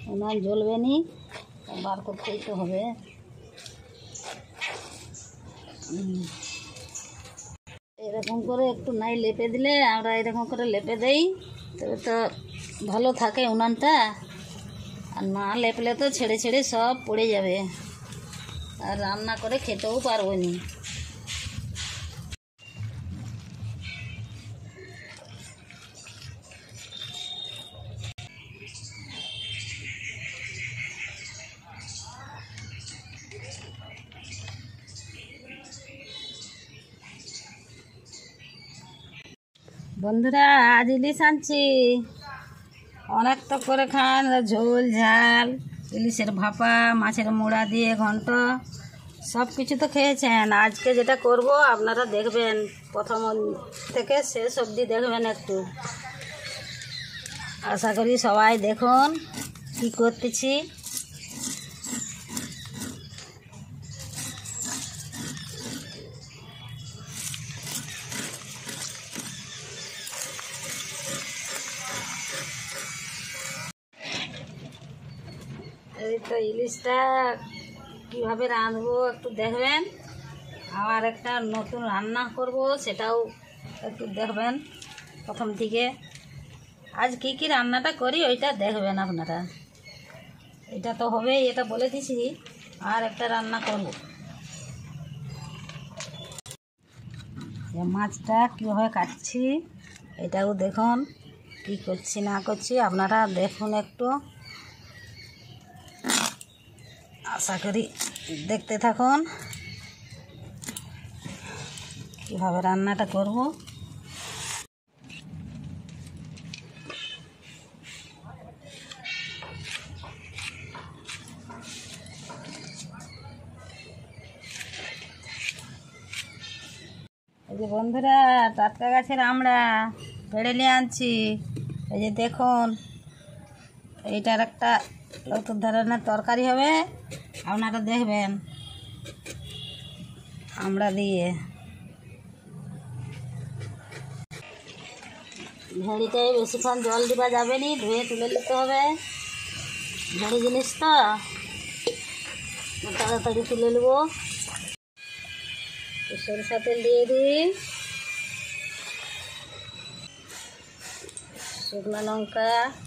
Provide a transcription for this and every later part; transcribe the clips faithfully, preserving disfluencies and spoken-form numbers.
উনান জ্বলবে নি, বার করতেই তো হবে। এরকম করে একটু নাই লেপে দিলে, আমরা এরকম করে লেপে দেই, তবে তো ভালো থাকে উনানটা। আর না লেপলে তো ছেড়ে ছেড়ে সব পড়ে যাবে, আর রান্না করে খেতেও পারবো নি। বন্ধুরা, আজ ইলিশ আনছি, অনেক তো করে খান, ঝোল ঝাল, ইলিশের ভাপা, মাছের মোড়া দিয়ে ঘন্ট, সব কিছু তো খেয়েছেন। আজকে যেটা করব আপনারা দেখবেন, প্রথম থেকে শেষ অবধি দেখবেন একটু। আশা করি সবাই দেখুন কি করতেছি। এই তো ইলিশটা কীভাবে রাঁধবো একটু দেখবেন। আবার একটা নতুন রান্না করব, সেটাও একটু দেখবেন প্রথম থেকে। আজ কি কি রান্নাটা করি ওইটা দেখবেন আপনারা। এটা তো হবে, এটা বলে দিছি, আর একটা রান্না করব। মাছটা কীভাবে কাটছি এটাও দেখুন, কি করছি না করছি আপনারা দেখুন একটু। আশা করি দেখতে থাকুন কীভাবে রান্নাটা করব। এই যে বন্ধুরা, টাটকা গাছের আমরা পেড়ে নিয়ে আনছি। এই যে দেখুন, এইটার একটা নতুন ধরনের তরকারি হবে, আপনারা দেখবেন আমরা দিয়ে। ভেড়িটায় বেশিক্ষণ জল দিবা যাবে নি, ধুয়ে তুলে নিতে হবে। ভেড়ি জিনিস তো তাড়াতাড়ি তুলে নেব। সরষা তেল দিয়ে দিই, শুকনো লঙ্কা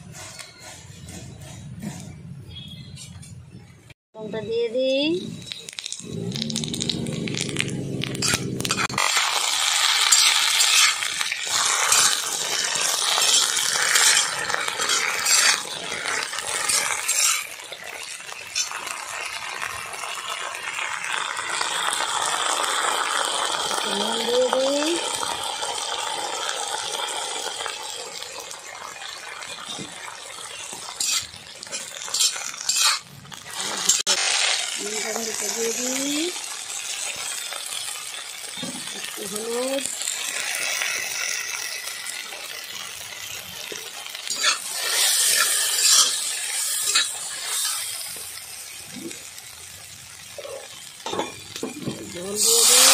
লঙ্কা দিয়ে দিই, নুন দিয়ে দিই, দিয়ে দিই একটু হলুদ, জল দিয়ে দিই,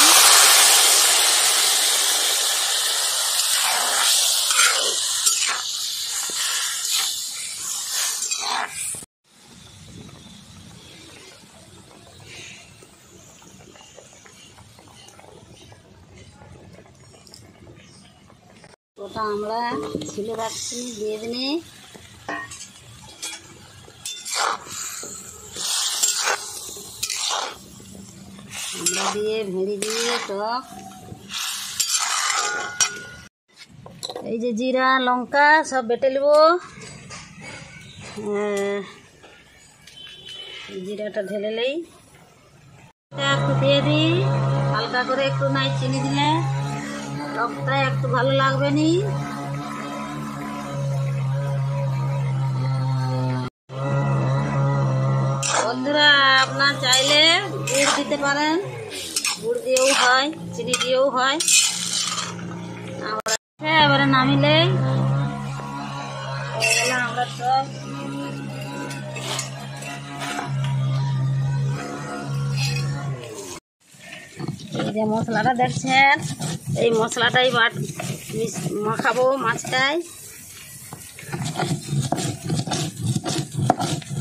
ওটা আমরা ছিলে রাখছি, দিয়ে দিনি। আমরা দিয়ে ভেড়ি দিয়ে টক, এই যে জিরা লঙ্কা সব বেটে নেব। জিরাটা ঢেলে নেই, একটু দিয়ে দিই হালকা করে, একটু নাই চিনি দিলে টকটা একটু ভালো লাগবে নি। বন্ধুরা, আপনার চাইলে গুড় দিতে পারেন, গুড় দিয়েও হয়, চিনি দিয়েও হয়। এবারে নামিলে আমরা সব এই যে মশলাটা দেখছেন, এই মশলাটাই বাট মাখাবো মাছটায়।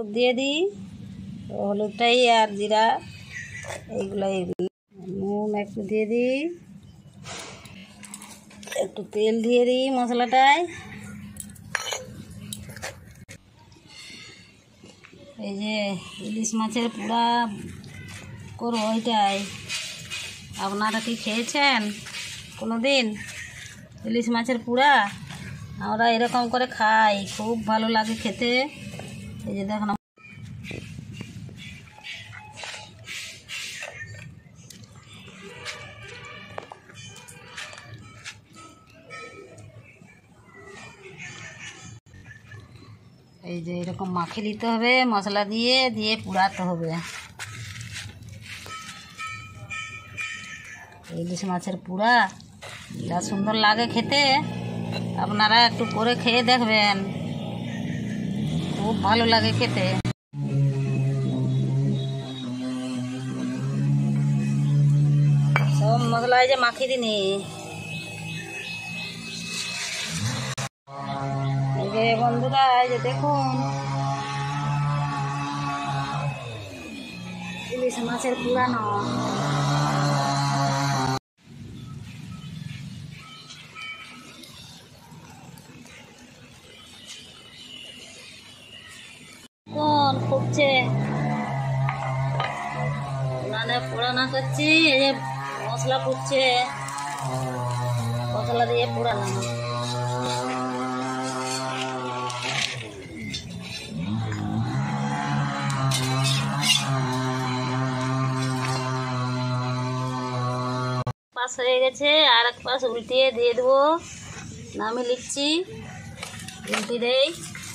হলুদ দিয়ে দিই, হলুদটাই আর জিরা এইগুলোই দিই। নুন একটু দিয়ে দিই, একটু তেল দিয়ে দিই মশলাটায়। এই যে ইলিশ মাছের পোড়া করবো, ওইটাই। আপনারা কি খেয়েছেন কোনো দিন ইলিশ মাছের পোড়া? আমরা এরকম করে খাই, খুব ভালো লাগে খেতে। এই যে দেখুন, এই যে এরকম মাখিয়ে নিতে হবে মশলা দিয়ে দিয়ে পুড়াতে হবে। ইলিশ মাছের পোড়া যা সুন্দর লাগে খেতে, আপনারা একটু করে খেয়ে দেখবেন, খুব ভালো লাগে খেতে। সব মশলা এই যে মাখিয়ে দিনি। এই যে বন্ধুরা, এই যে দেখুন ইলিশ মাছের পুরানো। কোন ফুটছে মানে পোড়ানো করছি, এই যে মশলা ফুটছে, মশলা দিয়ে পোড়ানো। পাশ হয়ে গেছে, আর এক পাশ উল্টিয়ে দিয়ে দেবো। নামিয়ে লিখছি, উল্টি দেই।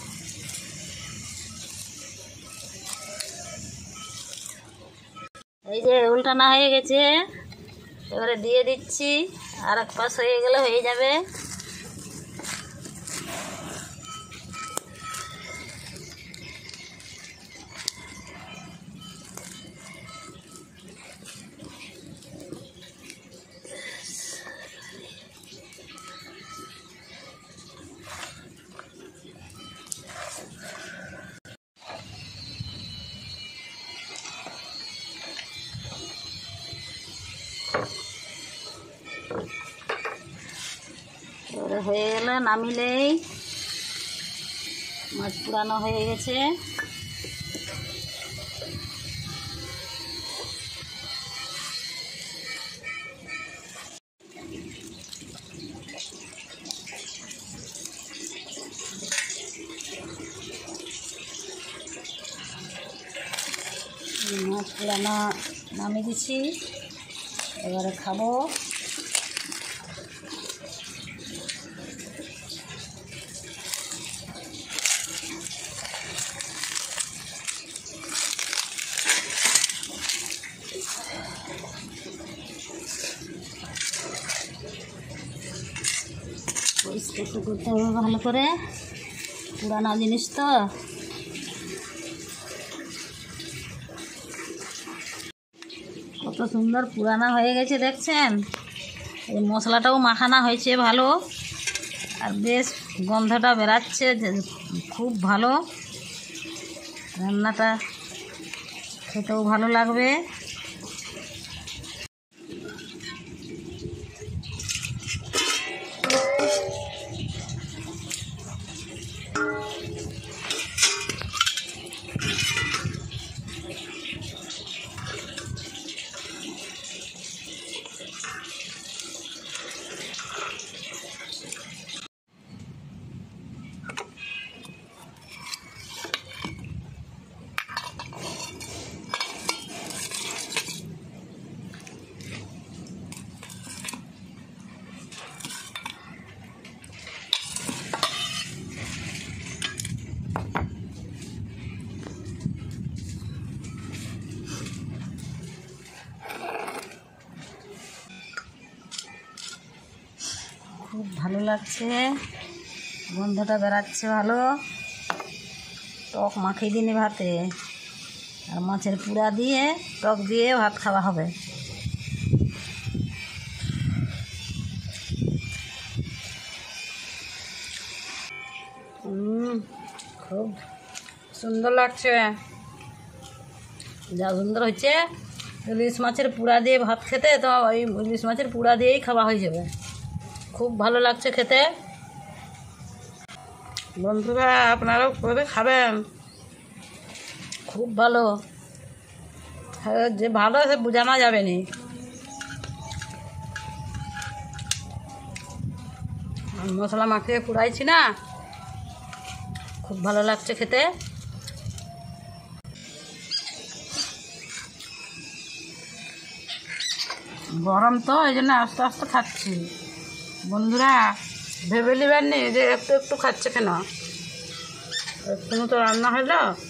এই যে উল্টানো হয়ে গেছে, এবারে দিয়ে দিচ্ছি। আর এক পাশ হয়ে গেলে হয়ে যাবে। এবারে হয়ে গেলে নামিলেই মাছ পুরানো হয়ে গেছে। মাছ পুরানো নামিয়ে দিচ্ছি, এবারে খাবো। পরিষ্কার করতে হবে ভালো করে, পুরানো জিনিস তো। কত সুন্দর পুরানো হয়ে গেছে দেখছেন। এই মশলাটাও মাখানো হয়েছে ভালো, আর বেশ গন্ধটা বেরাচ্ছে, খুব ভালো। রান্নাটা খেতেও ভালো লাগবে। খুব ভালো লাগছে, গন্ধটা বেরাচ্ছে ভালো। টক মাখিয়ে দিনে ভাতে, আর মাছের পুরা দিয়ে টক দিয়ে ভাত খাওয়া হবে। হুম খুব সুন্দর লাগছে, যা সুন্দর হচ্ছে। ইলিশ মাছের পোড়া দিয়ে ভাত খেতে তো ওই ইলিশ মাছের পোড়া দিয়েই খাওয়া হয়ে যাবে। খুব ভালো লাগছে খেতে। বন্ধুরা আপনারাও করে খাবেন, খুব ভালো। যে ভালো সে বোঝানো যাবে না। মশলা মাখিয়ে কুড়াইছি না, খুব ভালো লাগছে খেতে। গরম তো এই জন্য আস্তে আস্তে খাচ্ছি। বন্ধুরা ভেবে নেবেন নি যে একটু একটু খাচ্ছে কেন, একটু তো রান্না হলো।